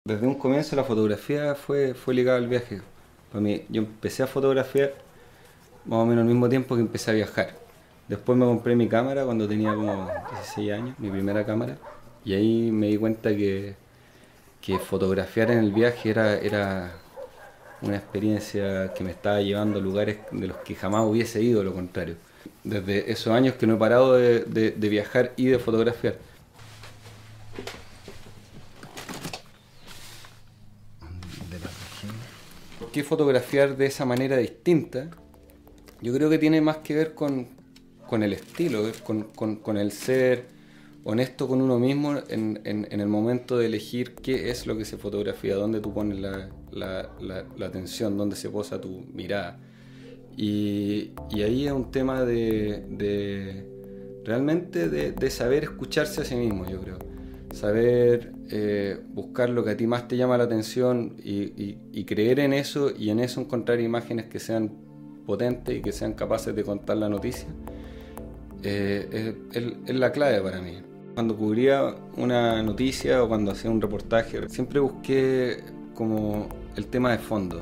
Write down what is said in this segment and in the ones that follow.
Desde un comienzo la fotografía fue ligada al viaje. Para mí, yo empecé a fotografiar más o menos al mismo tiempo que empecé a viajar. Después me compré mi cámara cuando tenía como 16 años, mi primera cámara, y ahí me di cuenta que fotografiar en el viaje era una experiencia que me estaba llevando a lugares de los que jamás hubiese ido, lo contrario. Desde esos años que no he parado de viajar y de fotografiar. ¿Por qué fotografiar de esa manera distinta? Yo creo que tiene más que ver con el estilo, con el ser honesto con uno mismo en el momento de elegir qué es lo que se fotografía, dónde tú pones la atención, dónde se posa tu mirada. Y ahí es un tema realmente de saber escucharse a sí mismo, yo creo. Saber buscar lo que a ti más te llama la atención y creer en eso, y en eso encontrar imágenes que sean potentes y que sean capaces de contar la noticia, es la clave para mí. Cuando cubría una noticia o cuando hacía un reportaje, siempre busqué como el tema de fondo,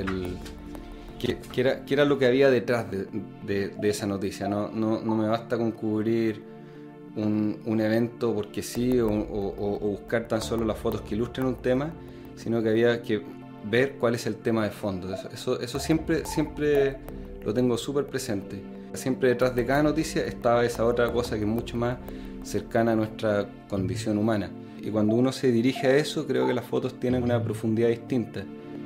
qué era lo que había detrás de esa noticia. No me basta con cubrir un evento porque sí, o buscar tan solo las fotos que ilustren un tema, sino que había que ver cuál es el tema de fondo. Eso siempre lo tengo súper presente. Siempre detrás de cada noticia estaba esa otra cosa que es mucho más cercana a nuestra condición humana. Y cuando uno se dirige a eso, creo que las fotos tienen una profundidad distinta.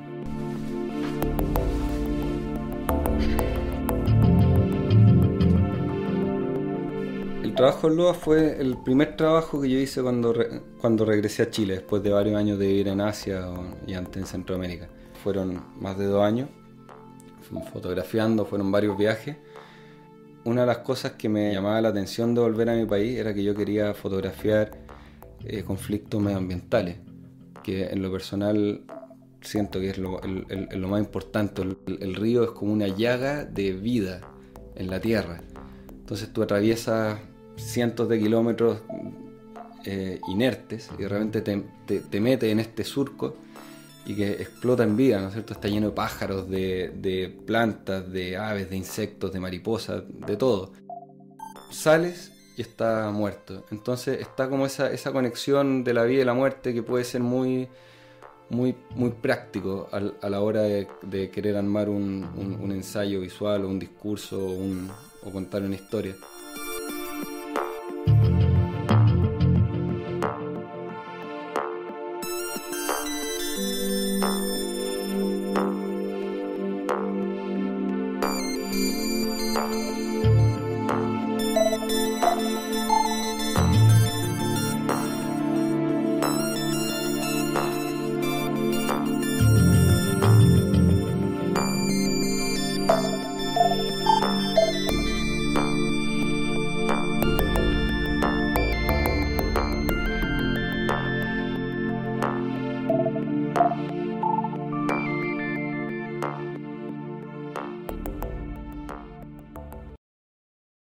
El trabajo en Loa fue el primer trabajo que yo hice cuando regresé a Chile, después de varios años de vivir en Asia y antes en Centroamérica. Fueron más de 2 años fotografiando, fueron varios viajes. Una de las cosas que me llamaba la atención de volver a mi país era que yo quería fotografiar conflictos medioambientales, que en lo personal siento que es lo más importante. El río es como una llaga de vida en la tierra. Entonces tú atraviesas cientos de kilómetros inertes y de repente te metes en este surco y que explota en vida, ¿no es cierto? Está lleno de pájaros, de plantas, de aves, de insectos, de mariposas, de todo. Sales y está muerto. Entonces está como esa conexión de la vida y la muerte que puede ser muy práctico a la hora de querer armar un ensayo visual o un discurso o contar una historia.